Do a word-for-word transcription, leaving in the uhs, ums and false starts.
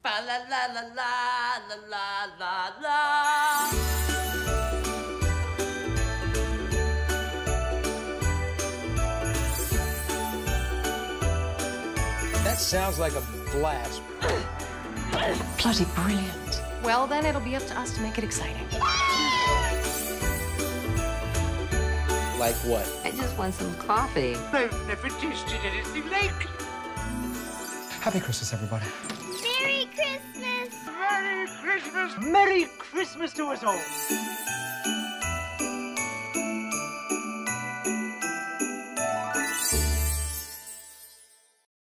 Fa la la la la la la la la. That sounds like a blast. Bloody brilliant. Well, then it'll be up to us to make it exciting. Like what? I just want some coffee. I've never tasted anything like it. Happy Christmas, everybody. Merry Christmas! Merry Christmas! Merry Christmas to us all!